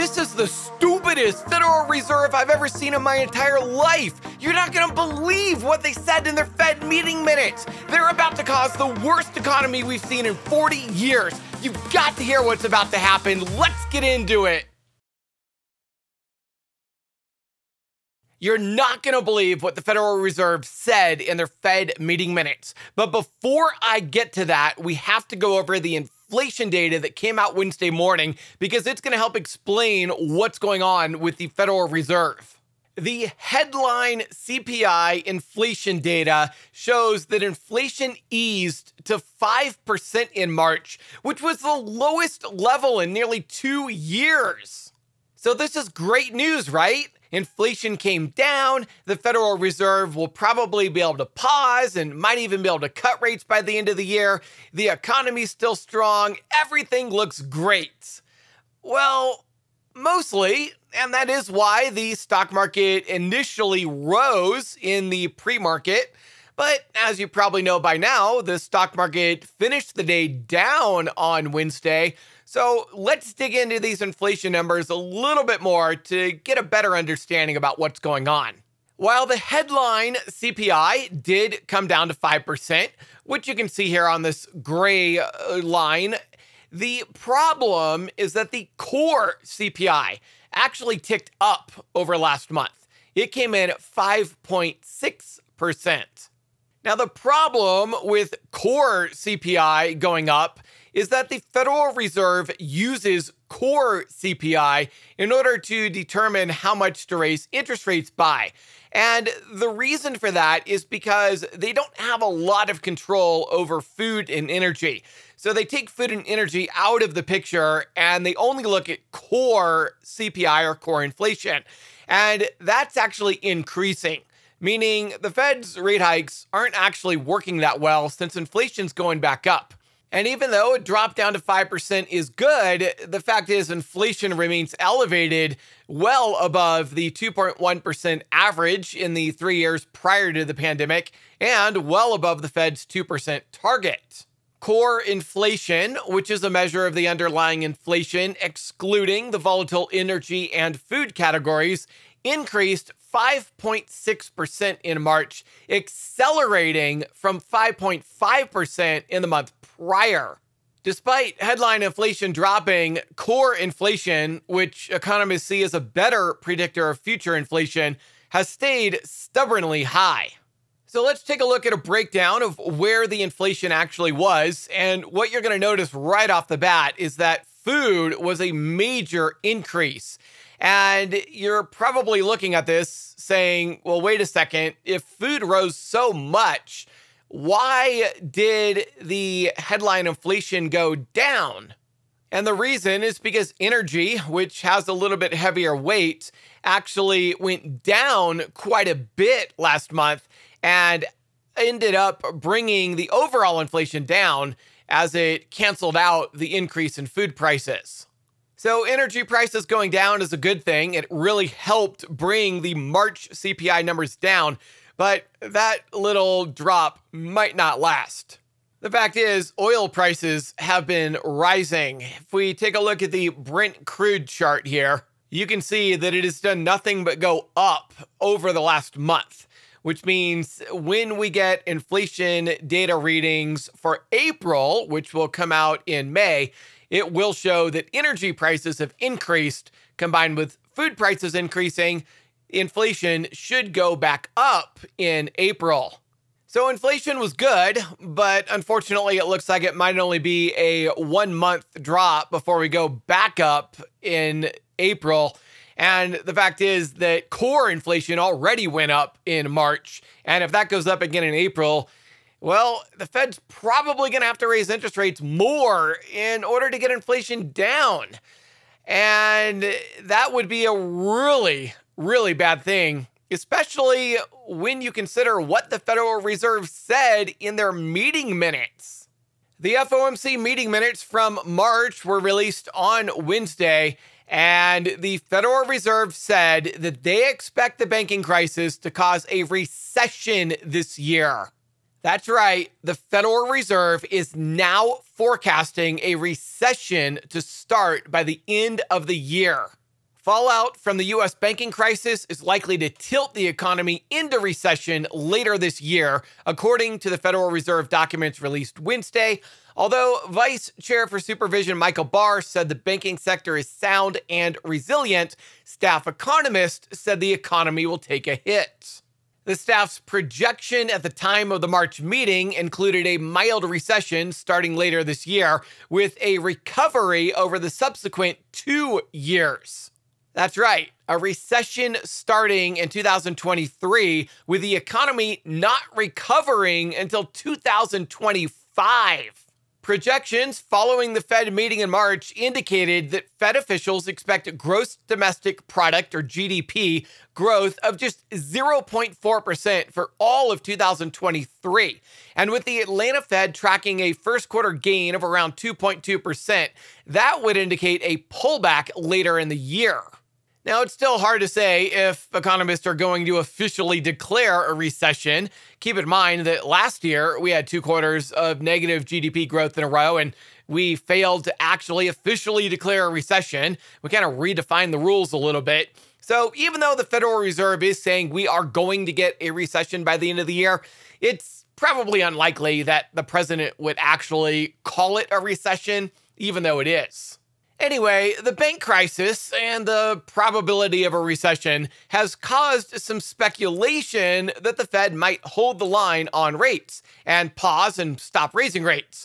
This is the stupidest Federal Reserve I've ever seen in my entire life. You're not gonna believe what they said in their Fed meeting minutes. They're about to cause the worst economy we've seen in 40 years. You've got to hear what's about to happen. Let's get into it. You're not going to believe what the Federal Reserve said in their Fed meeting minutes. But before I get to that, we have to go over the inflation data that came out Wednesday morning because it's going to help explain what's going on with the Federal Reserve. The headline CPI inflation data shows that inflation eased to 5% in March, which was the lowest level in nearly 2 years. So this is great news, right? Inflation came down, the Federal Reserve will probably be able to pause and might even be able to cut rates by the end of the year. The economy's still strong, everything looks great. Well, mostly, and that is why the stock market initially rose in the pre-market. But as you probably know by now, the stock market finished the day down on Wednesday. So let's dig into these inflation numbers a little bit more to get a better understanding about what's going on. While the headline CPI did come down to 5%, which you can see here on this gray line, the problem is that the core CPI actually ticked up over last month. It came in at 5.6%. Now, the problem with core CPI going up is that the Federal Reserve uses core CPI in order to determine how much to raise interest rates by. And the reason for that is because they don't have a lot of control over food and energy. So they take food and energy out of the picture and they only look at core CPI or core inflation. And that's actually increasing, meaning the Fed's rate hikes aren't actually working that well since inflation's going back up. And even though it dropped down to 5% is good, the fact is inflation remains elevated, well above the 2.1% average in the 3 years prior to the pandemic, and well above the Fed's 2% target. Core inflation, which is a measure of the underlying inflation, excluding the volatile energy and food categories, increased 5.6% in March, accelerating from 5.5% in the month prior. Despite headline inflation dropping, core inflation, which economists see as a better predictor of future inflation, has stayed stubbornly high. So let's take a look at a breakdown of where the inflation actually was. And what you're going to notice right off the bat is that food was a major increase. And you're probably looking at this saying, well, wait a second, if food rose so much, why did the headline inflation go down? And the reason is because energy, which has a little bit heavier weight, actually went down quite a bit last month and ended up bringing the overall inflation down as it canceled out the increase in food prices. So energy prices going down is a good thing. It really helped bring the March CPI numbers down, but that little drop might not last. The fact is, oil prices have been rising. If we take a look at the Brent crude chart here, you can see that it has done nothing but go up over the last month, which means when we get inflation data readings for April, which will come out in May, it will show that energy prices have increased combined with food prices increasing. Inflation should go back up in April. So inflation was good, but unfortunately it looks like it might only be a 1 month drop before we go back up in April. And the fact is that core inflation already went up in March. And if that goes up again in April, well, the Fed's probably going to have to raise interest rates more in order to get inflation down. And that would be a really, really bad thing, especially when you consider what the Federal Reserve said in their meeting minutes. The FOMC meeting minutes from March were released on Wednesday, and the Federal Reserve said that they expect the banking crisis to cause a recession this year. That's right, the Federal Reserve is now forecasting a recession to start by the end of the year. Fallout from the U.S. banking crisis is likely to tilt the economy into recession later this year, according to the Federal Reserve documents released Wednesday. Although Vice Chair for Supervision Michael Barr said the banking sector is sound and resilient, staff economists said the economy will take a hit. The staff's projection at the time of the March meeting included a mild recession starting later this year, with a recovery over the subsequent 2 years. That's right, a recession starting in 2023, with the economy not recovering until 2025. Projections following the Fed meeting in March indicated that Fed officials expect gross domestic product, or GDP, growth of just 0.4% for all of 2023. And with the Atlanta Fed tracking a first quarter gain of around 2.2%, that would indicate a pullback later in the year. Now, it's still hard to say if economists are going to officially declare a recession. Keep in mind that last year we had 2 quarters of negative GDP growth in a row, and we failed to actually officially declare a recession. We kind of redefined the rules a little bit. So even though the Federal Reserve is saying we are going to get a recession by the end of the year, it's probably unlikely that the president would actually call it a recession, even though it is. Anyway, the bank crisis and the probability of a recession has caused some speculation that the Fed might hold the line on rates and pause and stop raising rates.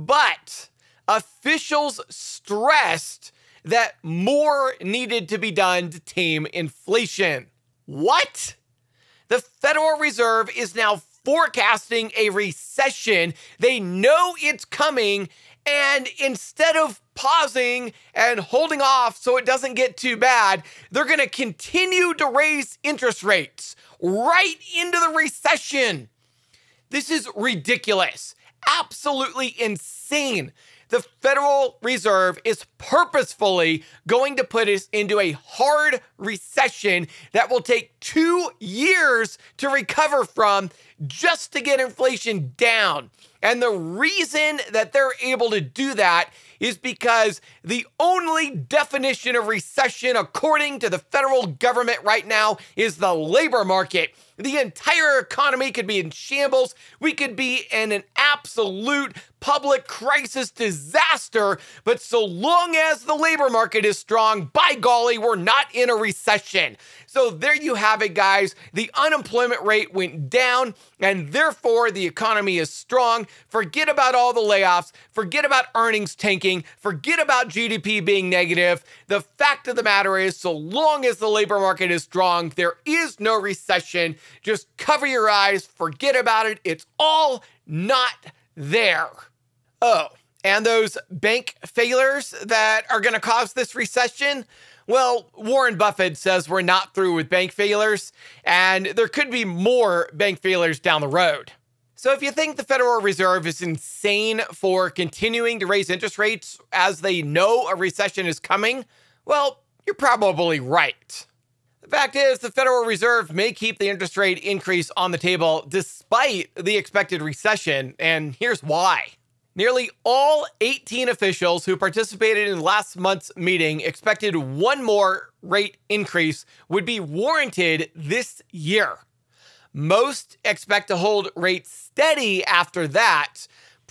But officials stressed that more needed to be done to tame inflation. What? The Federal Reserve is now forecasting a recession. They know it's coming, and instead of pausing and holding off so it doesn't get too bad, they're going to continue to raise interest rates right into the recession. This is ridiculous. Absolutely insane. The Federal Reserve is purposefully going to put us into a hard recession that will take 2 years to recover from, just to get inflation down. And the reason that they're able to do that is because the only definition of recession, according to the federal government right now, is the labor market. The entire economy could be in shambles. We could be in an absolute public crisis disaster. But so long as the labor market is strong, by golly, we're not in a recession. So there you have it, guys. The unemployment rate went down, and therefore the economy is strong. Forget about all the layoffs. Forget about earnings tanking. Forget about GDP being negative. The fact of the matter is, so long as the labor market is strong, there is no recession. Just cover your eyes. Forget about it. It's all not there. Oh, and those bank failures that are going to cause this recession? Well, Warren Buffett says we're not through with bank failures, and there could be more bank failures down the road. So if you think the Federal Reserve is insane for continuing to raise interest rates as they know a recession is coming, well, you're probably right. The fact is, the Federal Reserve may keep the interest rate increase on the table despite the expected recession, and here's why. Nearly all 18 officials who participated in last month's meeting expected one more rate increase would be warranted this year. Most expect to hold rates steady after that,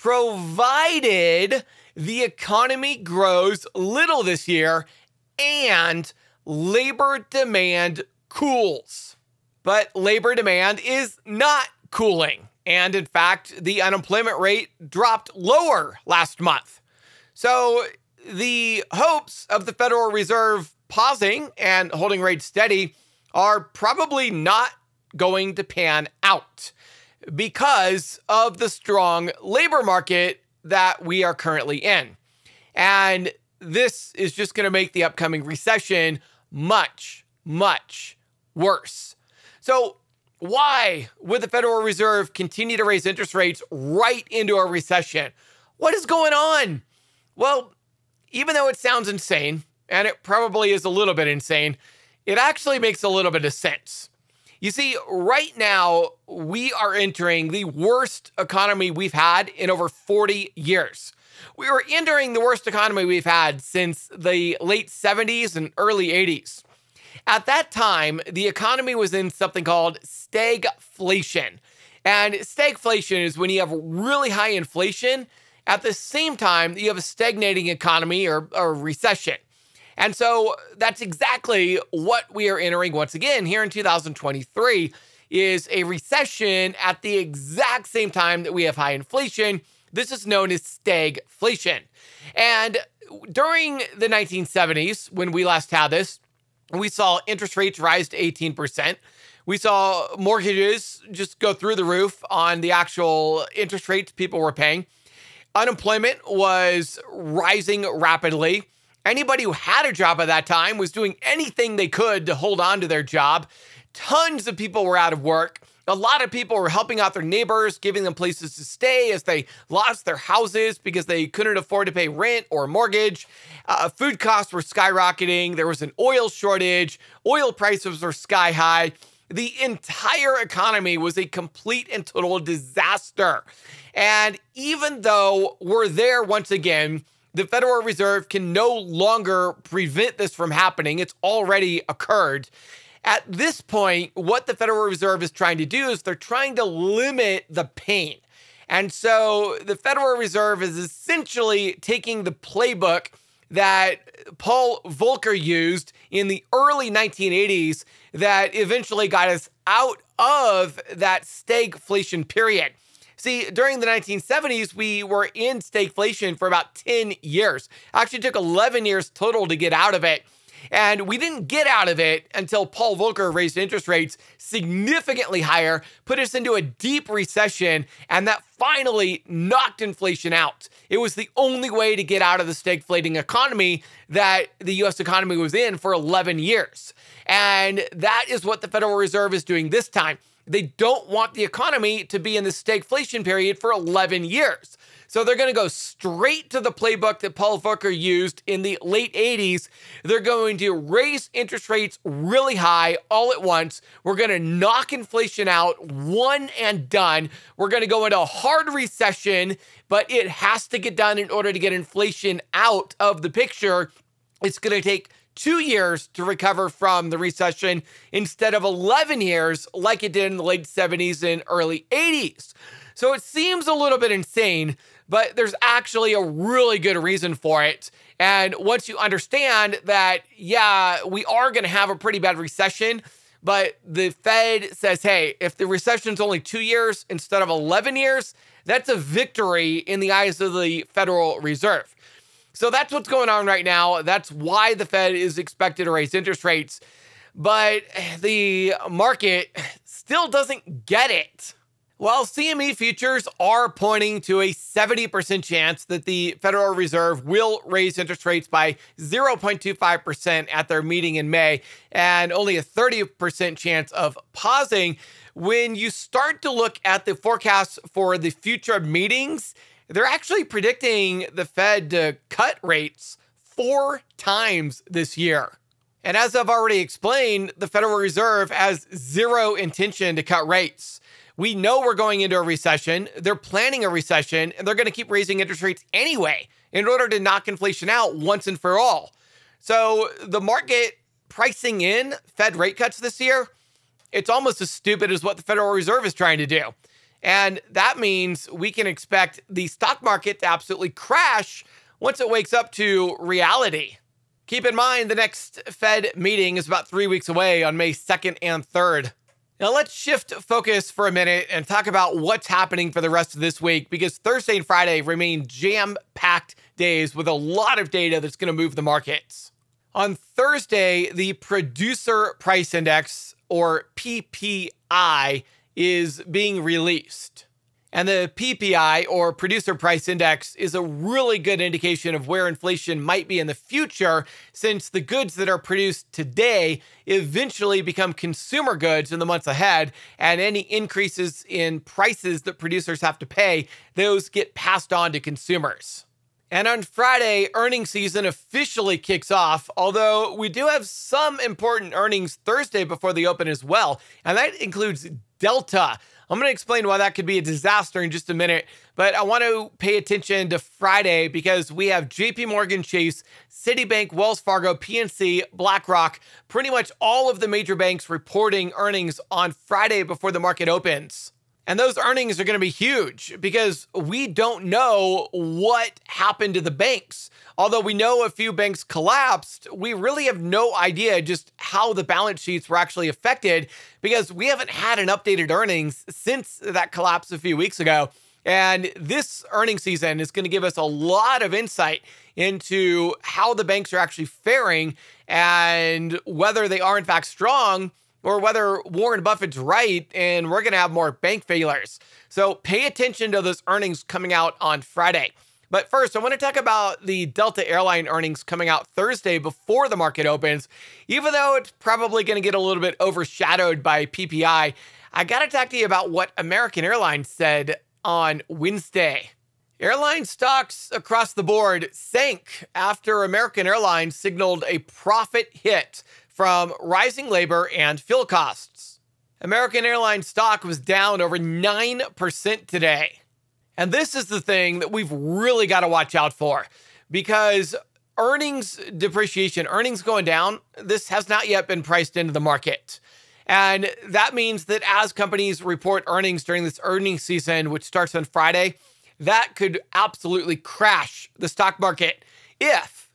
provided the economy grows little this year and labor demand cools. But labor demand is not cooling. And in fact, the unemployment rate dropped lower last month. So the hopes of the Federal Reserve pausing and holding rates steady are probably not going to pan out because of the strong labor market that we are currently in. And this is just going to make the upcoming recession much, much worse. So why would the Federal Reserve continue to raise interest rates right into a recession? What is going on? Well, even though it sounds insane, and it probably is a little bit insane, it actually makes a little bit of sense. You see, right now, we are entering the worst economy we've had in over 40 years. We were entering the worst economy we've had since the late 70s and early 80s. At that time, the economy was in something called stagflation. And stagflation is when you have really high inflation at the same time that you have a stagnating economy or recession. And so that's exactly what we are entering once again here in 2023 is a recession at the exact same time that we have high inflation. This is known as stagflation. And during the 1970s, when we last had this, we saw interest rates rise to 18%. We saw mortgages just go through the roof on the actual interest rates people were paying. Unemployment was rising rapidly. Anybody who had a job at that time was doing anything they could to hold on to their job. Tons of people were out of work. A lot of people were helping out their neighbors, giving them places to stay as they lost their houses because they couldn't afford to pay rent or mortgage. Food costs were skyrocketing. There was an oil shortage. Oil prices were sky high. The entire economy was a complete and total disaster. And even though we're there once again, the Federal Reserve can no longer prevent this from happening. It's already occurred. At this point, what the Federal Reserve is trying to do is they're trying to limit the pain. And so the Federal Reserve is essentially taking the playbook that Paul Volcker used in the early 1980s that eventually got us out of that stagflation period. See, during the 1970s, we were in stagflation for about 10 years. Actually, it took 11 years total to get out of it. And we didn't get out of it until Paul Volcker raised interest rates significantly higher, put us into a deep recession, and that finally knocked inflation out. It was the only way to get out of the stagflating economy that the U.S. economy was in for 11 years. And that is what the Federal Reserve is doing this time. They don't want the economy to be in the stagflation period for 11 years. So they're going to go straight to the playbook that Paul Volcker used in the late 80s. They're going to raise interest rates really high all at once. We're going to knock inflation out one and done. We're going to go into a hard recession, but it has to get done in order to get inflation out of the picture. It's going to take 2 years to recover from the recession instead of 11 years like it did in the late 70s and early 80s. So it seems a little bit insane, but there's actually a really good reason for it. And once you understand that, yeah, we are going to have a pretty bad recession, but the Fed says, hey, if the recession's only 2 years instead of 11 years, that's a victory in the eyes of the Federal Reserve. So that's what's going on right now. That's why the Fed is expected to raise interest rates. But the market still doesn't get it. While CME futures are pointing to a 70% chance that the Federal Reserve will raise interest rates by 0.25% at their meeting in May, and only a 30% chance of pausing, when you start to look at the forecasts for the future meetings, they're actually predicting the Fed to cut rates 4 times this year. And as I've already explained, the Federal Reserve has zero intention to cut rates. We know we're going into a recession. They're planning a recession, and they're going to keep raising interest rates anyway in order to knock inflation out once and for all. So the market pricing in Fed rate cuts this year, it's almost as stupid as what the Federal Reserve is trying to do. And that means we can expect the stock market to absolutely crash once it wakes up to reality. Keep in mind, the next Fed meeting is about 3 weeks away on May 2nd and 3rd. Now let's shift focus for a minute and talk about what's happening for the rest of this week, because Thursday and Friday remain jam-packed days with a lot of data that's going to move the markets. On Thursday, the Producer Price Index, or PPI, is being released. And the PPI, or Producer Price Index, is a really good indication of where inflation might be in the future, since the goods that are produced today eventually become consumer goods in the months ahead, and any increases in prices that producers have to pay, those get passed on to consumers. And on Friday, earnings season officially kicks off, although we do have some important earnings Thursday before the open as well, and that includes Delta. I'm going to explain why that could be a disaster in just a minute, but I want to pay attention to Friday because we have JP Morgan Chase, Citibank, Wells Fargo, PNC, BlackRock, pretty much all of the major banks reporting earnings on Friday before the market opens. And those earnings are going to be huge because we don't know what happened to the banks. Although we know a few banks collapsed, we really have no idea just how the balance sheets were actually affected because we haven't had an updated earnings since that collapse a few weeks ago. And this earnings season is going to give us a lot of insight into how the banks are actually faring and whether they are in fact strong or whether Warren Buffett's right and we're going to have more bank failures. So pay attention to those earnings coming out on Friday. But first, I want to talk about the Delta airline earnings coming out Thursday before the market opens. Even though it's probably going to get a little bit overshadowed by PPI, I got to talk to you about what American Airlines said on Wednesday. Airline stocks across the board sank after American Airlines signaled a profit hit from rising labor and fuel costs. American Airlines stock was down over 9% today. And this is the thing that we've really got to watch out for because earnings depreciation, earnings going down, this has not yet been priced into the market. And that means that as companies report earnings during this earnings season, which starts on Friday, that could absolutely crash the stock market if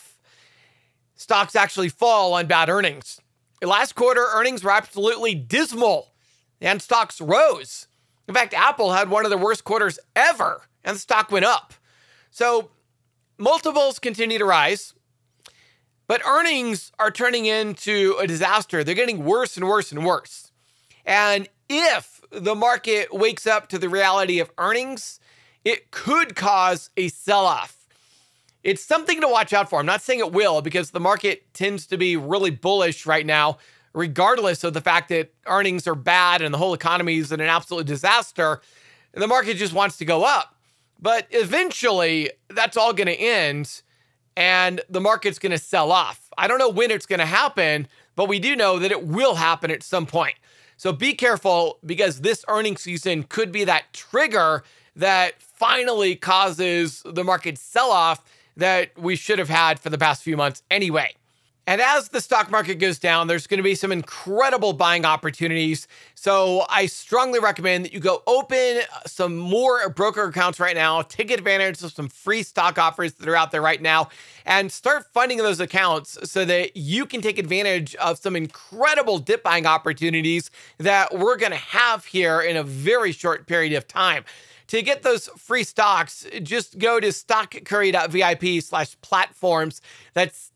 stocks actually fall on bad earnings. Last quarter, earnings were absolutely dismal and stocks rose. In fact, Apple had one of the worst quarters ever and the stock went up. So multiples continue to rise, but earnings are turning into a disaster. They're getting worse and worse and worse. And if the market wakes up to the reality of earnings, it could cause a sell-off. It's something to watch out for. I'm not saying it will because the market tends to be really bullish right now, regardless of the fact that earnings are bad and the whole economy is in an absolute disaster. The market just wants to go up. But eventually, that's all going to end and the market's going to sell off. I don't know when it's going to happen, but we do know that it will happen at some point. So be careful because this earnings season could be that trigger that finally causes the market sell-off that we should have had for the past few months anyway. And as the stock market goes down, there's going to be some incredible buying opportunities. So I strongly recommend that you go open some more broker accounts right now, take advantage of some free stock offers that are out there right now, and start funding those accounts so that you can take advantage of some incredible dip buying opportunities that we're going to have here in a very short period of time. To get those free stocks, just go to stockcurry.vip/platforms. That's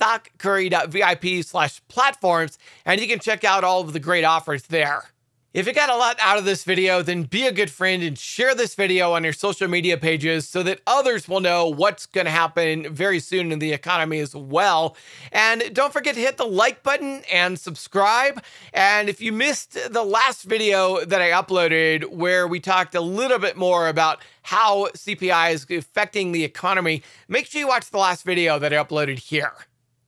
stockcurry.vip/platforms, and you can check out all of the great offers there. If you got a lot out of this video, then be a good friend and share this video on your social media pages so that others will know what's going to happen very soon in the economy as well. And don't forget to hit the like button and subscribe. And if you missed the last video that I uploaded where we talked a little bit more about how CPI is affecting the economy, make sure you watch the last video that I uploaded here.